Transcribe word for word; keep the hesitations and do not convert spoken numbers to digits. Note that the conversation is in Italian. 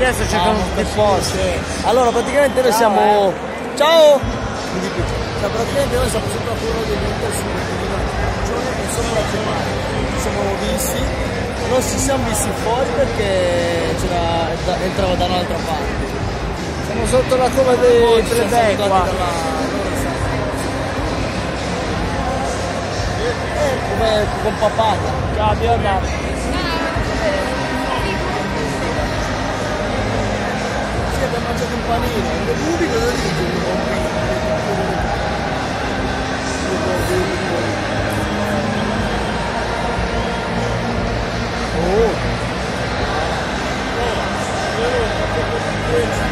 adesso cercano Ah, tutti i posti. sì. Allora praticamente noi Ciao, siamo. Ciao! Cioè, praticamente noi siamo sempre a quello degli intersuoni che sono la chiamata. Ci siamo visti, non ci siamo visti fuori perché c'era, da- entrava da un'altra parte. Siamo sotto la cova dei plebei qua. Come con papata. Ciao, bionda. Sì, abbiamo mangiato un panino. Il pubblico lo dice. Oh.